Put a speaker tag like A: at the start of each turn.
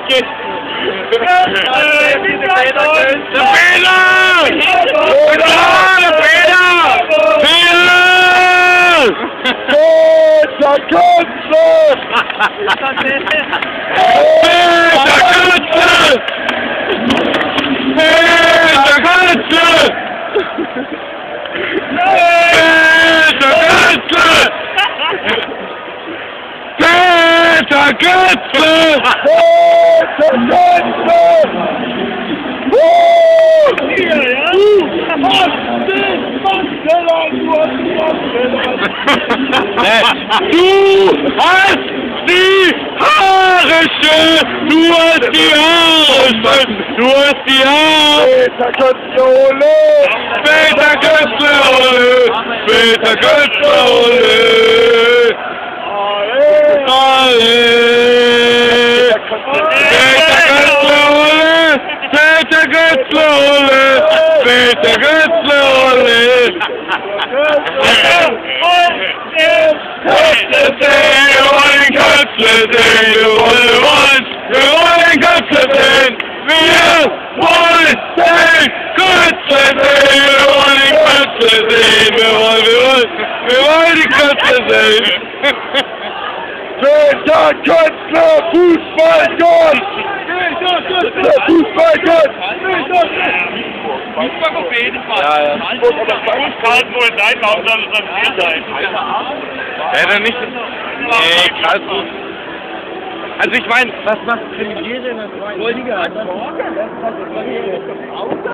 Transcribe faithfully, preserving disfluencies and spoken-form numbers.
A: geht. Der Peter! Der Peter!
B: Peter Götze!
A: Peter Götze! Peter Götze! Peter Götze! Peter Götze!
B: Peter Götze!
A: Du hast die Haare schön! Du hast die Haare schön! Du hast die Haare!
B: Peter Götze, ole!
A: Peter Götze, ole! Peter Götze, ole! Ole! Peter Götze, ole! Peter Götze, ole! Peter Götze, ole! Wir wollen Götze sehen, wir wollen uns, wir wollen Götze sehen, wir wollen den Götze sehen, wir wollen Götze sehen, wir wollen, wir wollen, wir wollen die Götze sehen.
B: Peter Götze, Fußballgott! Der Fußballgott!
C: Fußball auf jeden Fall.
A: Ja, ja.
C: Das muss Karlsruhe sein, warum soll es dann hier sein?
A: Ja, dann nicht. Nee, Karlsruhe. Also ich meine,
B: Was macht Premiere in der zweiten Liga?